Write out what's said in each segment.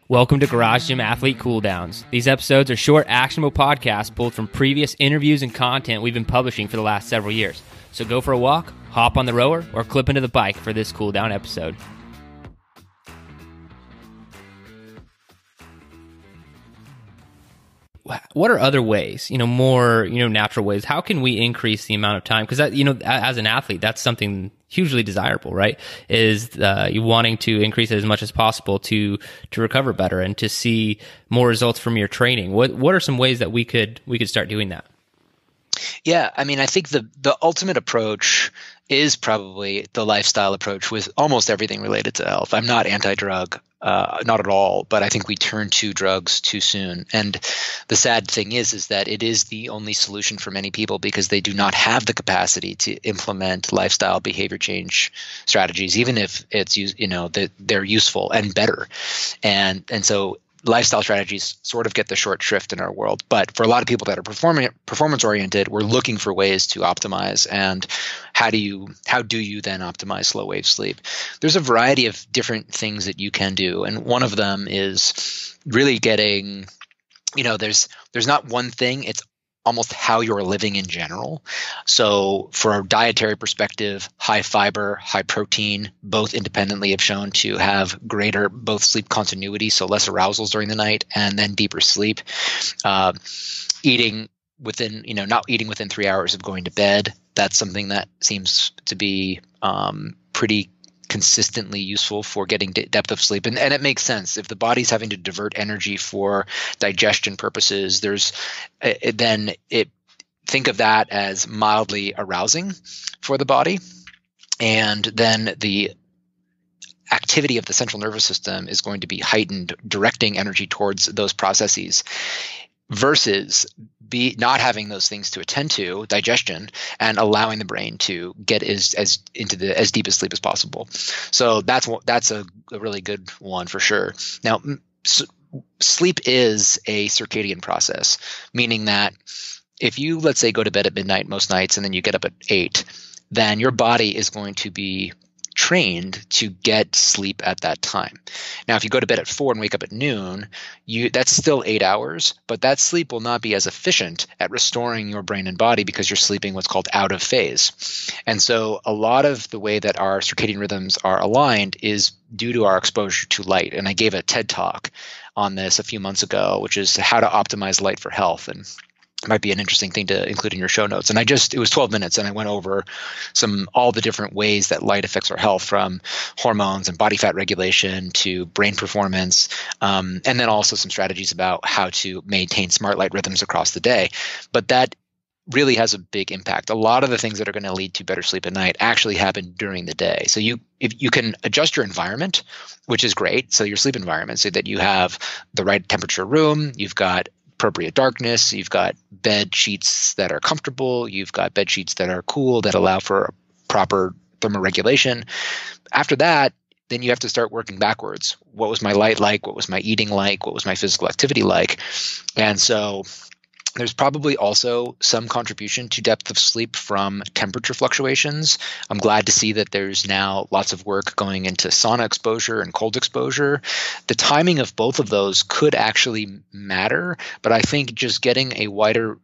Welcome to Garage Gym Athlete Cool Downs. These episodes are short, actionable podcasts pulled from previous interviews and content we've been publishing for the last several years. So go for a walk, hop on the rower, or clip into the bike for this cool down episode. What are other ways, more, natural ways? How can we increase the amount of time? Because as an athlete, that's something hugely desirable, right? Is you wanting to increase it as much as possible to recover better and to see more results from your training. What are some ways that we could start doing that? Yeah, I mean, I think the ultimate approach is probably the lifestyle approach with almost everything related to health. I'm not anti-drug, not at all, but I think we turn to drugs too soon. And the sad thing is that it is the only solution for many people because they do not have the capacity to implement lifestyle behavior change strategies, even if it's that they're useful and better. And so lifestyle strategies sort of get the short shrift in our world. But for a lot of people that are performance oriented, we're looking for ways to optimize. And how do you then optimize slow wave sleep? There's a variety of different things that you can do. And one of them is really getting, there's not one thing, it's almost how you're living in general. So for a dietary perspective, high fiber, high protein, both independently have shown to have greater both sleep continuity, so less arousals during the night, and then deeper sleep. Eating within, not eating within 3 hours of going to bed, that's something that seems to be pretty consistently useful for getting depth of sleep. And it makes sense. If the body's having to divert energy for digestion purposes, think of that as mildly arousing for the body. And then the activity of the central nervous system is going to be heightened, directing energy towards those processes, versus not having those things to attend to, digestion, and allowing the brain to get as deep a sleep as possible. So that's a really good one for sure. Now, sleep is a circadian process, meaning that if you, let's say, go to bed at midnight most nights and then you get up at 8, then your body is going to be trained to get sleep at that time. Now, if you go to bed at 4 and wake up at noon, that's still 8 hours, but that sleep will not be as efficient at restoring your brain and body because you're sleeping what's called out of phase. And so a lot of the way that our circadian rhythms are aligned is due to our exposure to light. And I gave a TED talk on this a few months ago, which is how to optimize light for health. And might be an interesting thing to include in your show notes. And it was 12 minutes and I went over all the different ways that light affects our health, from hormones and body fat regulation to brain performance. And then also some strategies about how to maintain smart light rhythms across the day. But that really has a big impact. A lot of the things that are going to lead to better sleep at night actually happen during the day. So if you can adjust your environment, which is great. So your sleep environment, so that you have the right temperature room, you've got appropriate darkness, you've got bed sheets that are comfortable, you've got bed sheets that are cool, that allow for proper thermoregulation. After that, then you have to start working backwards. What was my light like? What was my eating like? What was my physical activity like? And so there's probably also some contribution to depth of sleep from temperature fluctuations. I'm glad to see that there's now lots of work going into sauna exposure and cold exposure. The timing of both of those could actually matter, but I think just getting a wider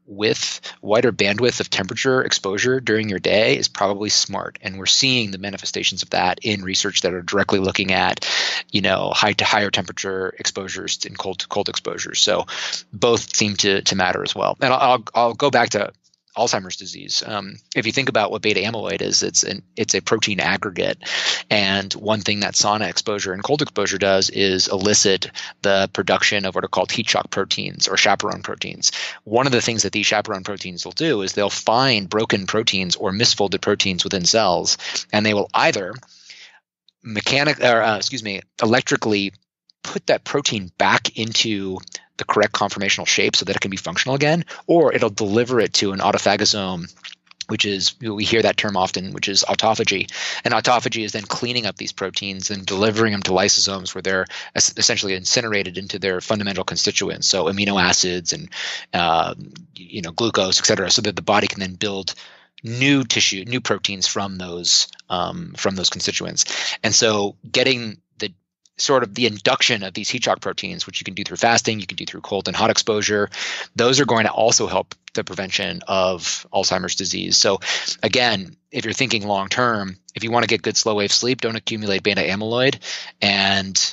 bandwidth of temperature exposure during your day is probably smart. And we're seeing the manifestations of that in research that are directly looking at, high to higher temperature exposures and cold to cold exposures. So both seem to matter as well. And I'll go back to Alzheimer's disease. If you think about what beta amyloid is, it's a protein aggregate. And one thing that sauna exposure and cold exposure does is elicit the production of what are called heat shock proteins or chaperone proteins. One of the things that these chaperone proteins will do is they'll find broken proteins or misfolded proteins within cells, and they will either electrically put that protein back into the correct conformational shape so that it can be functional again, or it'll deliver it to an autophagosome, which is, we hear that term often, which is autophagy. And autophagy is then cleaning up these proteins and delivering them to lysosomes where they're essentially incinerated into their fundamental constituents, so amino acids and glucose, et cetera, so that the body can then build new tissue, new proteins from those constituents. And so getting the sort of the induction of these heat shock proteins, which you can do through fasting, you can do through cold and hot exposure. Those are going to also help the prevention of Alzheimer's disease. So again, if you're thinking long term, if you want to get good slow wave sleep, don't accumulate beta amyloid, and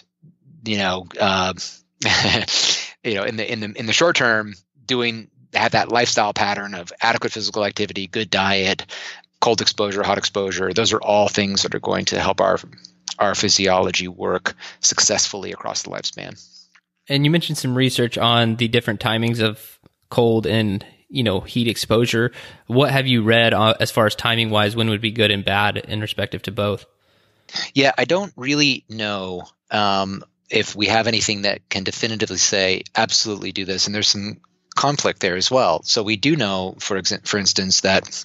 in the short term, have that lifestyle pattern of adequate physical activity, good diet, cold exposure, hot exposure. Those are all things that are going to help our physiology work successfully across the lifespan. And you mentioned some research on the different timings of cold and heat exposure. What have you read as far as timing wise? When would be good and bad in respective to both? Yeah, I don't really know if we have anything that can definitively say absolutely do this, and there's some conflict there as well. So we do know, for instance, that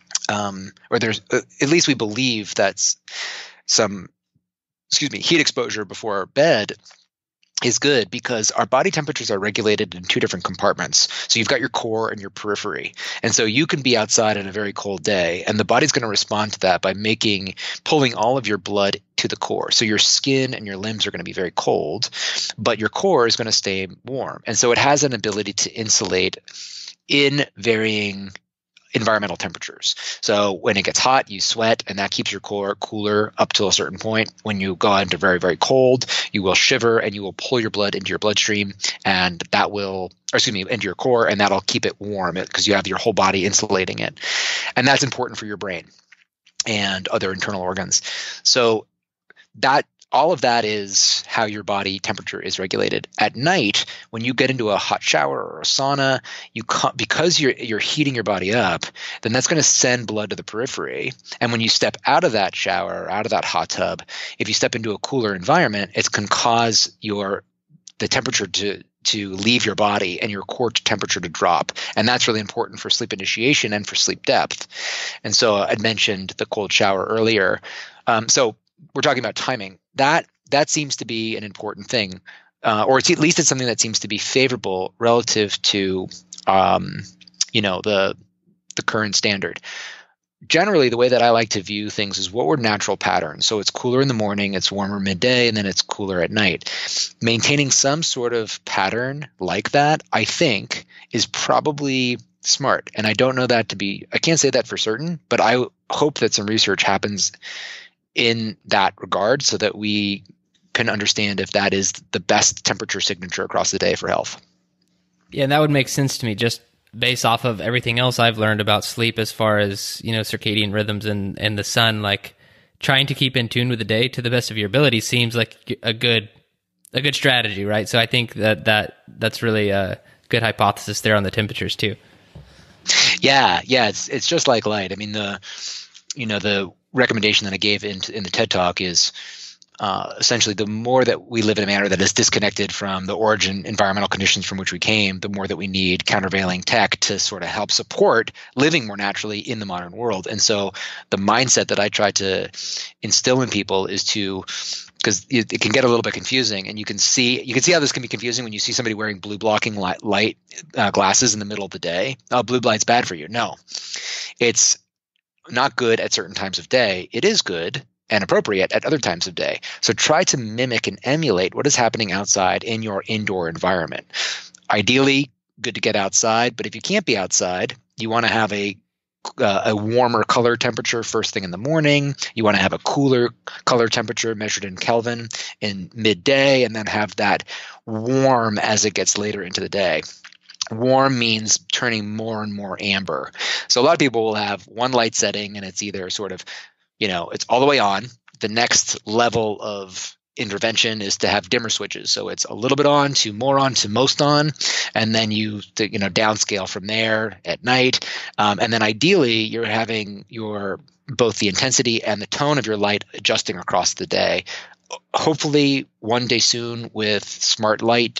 or there's at least we believe that some heat exposure before bed is good because our body temperatures are regulated in two different compartments. So you've got your core and your periphery. And so you can be outside on a very cold day, and the body's going to respond to that by pulling all of your blood to the core. So your skin and your limbs are going to be very cold, but your core is going to stay warm. And so it has an ability to insulate in varying environmental temperatures. So when it gets hot, you sweat, and that keeps your core cooler up to a certain point. When you go into very, very cold, you will shiver and you will pull your blood into your bloodstream, and into your core, and that'll keep it warm because you have your whole body insulating it. And that's important for your brain and other internal organs. So all of that is how your body temperature is regulated. At night, when you get into a hot shower or a sauna, because you're heating your body up, then that's going to send blood to the periphery. And when you step out of that shower or out of that hot tub, if you step into a cooler environment, it can cause the temperature to leave your body and your core temperature to drop. And that's really important for sleep initiation and for sleep depth. And so I'd mentioned the cold shower earlier. So we're talking about timing. That seems to be an important thing, or at least it's something that seems to be favorable relative to the current standard. Generally, the way that I like to view things is what were natural patterns. So it's cooler in the morning, it's warmer midday, and then it's cooler at night. Maintaining some sort of pattern like that, I think, is probably smart. And I don't know that I can't say that for certain, but I hope that some research happens in that regard so that we can understand if that is the best temperature signature across the day for health. Yeah, and that would make sense to me just based off of everything else I've learned about sleep as far as, circadian rhythms and the sun. Like trying to keep in tune with the day to the best of your ability seems like a good strategy, right? So I think that's really a good hypothesis there on the temperatures too. Yeah, it's just like light. I mean, the recommendation that I gave in the TED Talk is essentially the more that we live in a manner that is disconnected from the origin environmental conditions from which we came, the more that we need countervailing tech to sort of help support living more naturally in the modern world. And so the mindset that I try to instill in people is because it can get a little bit confusing, and you can see how this can be confusing when you see somebody wearing blue blocking light glasses in the middle of the day. Oh, blue light's bad for you. No, it's not good at certain times of day. It is good and appropriate at other times of day. So try to mimic and emulate what is happening outside in your indoor environment. Ideally, good to get outside, but if you can't be outside, you want to have a warmer color temperature first thing in the morning. You want to have a cooler color temperature measured in Kelvin in midday, and then have that warm as it gets later into the day. Warm means turning more and more amber. So a lot of people will have one light setting, and it's either sort of, it's all the way on. The next level of intervention is to have dimmer switches. So it's a little bit on to more on to most on, and then you downscale from there at night. And then ideally, you're having both the intensity and the tone of your light adjusting across the day. Hopefully, one day soon with smart light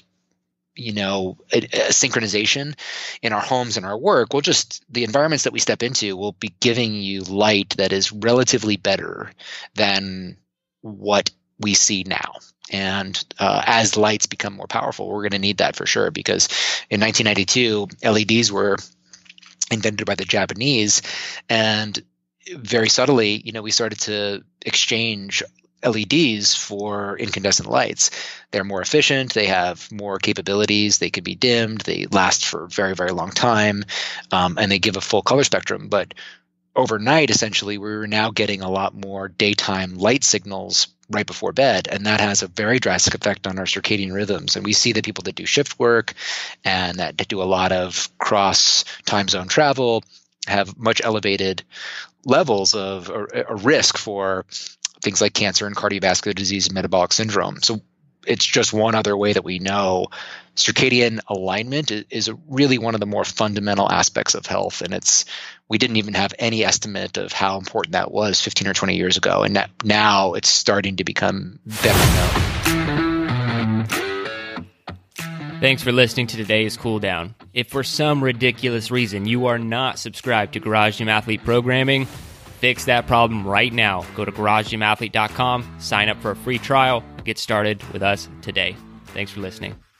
synchronization in our homes and our work, the environments that we step into will be giving you light that is relatively better than what we see now. And as lights become more powerful, we're going to need that for sure, because in 1992, LEDs were invented by the Japanese, and very subtly, we started to exchange LEDs for incandescent lights. They're more efficient. They have more capabilities. They could be dimmed. They last for a very, very long time, and they give a full color spectrum. But overnight, essentially, we were now getting a lot more daytime light signals right before bed, and that has a very drastic effect on our circadian rhythms. And we see that people that do shift work and that do a lot of cross time zone travel have much elevated levels of a risk for things like cancer and cardiovascular disease and metabolic syndrome. So it's just one other way that we know circadian alignment is really one of the more fundamental aspects of health. And we didn't even have any estimate of how important that was 15 or 20 years ago. And now it's starting to become better known. Thanks for listening to today's Cool Down. If for some ridiculous reason you are not subscribed to Garage Gym Athlete programming, fix that problem right now. Go to garagegymathlete.com, sign up for a free trial, get started with us today. Thanks for listening.